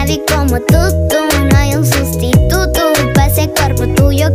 baby como tú. No hay un sustituto pa' ese cuerpo tuyo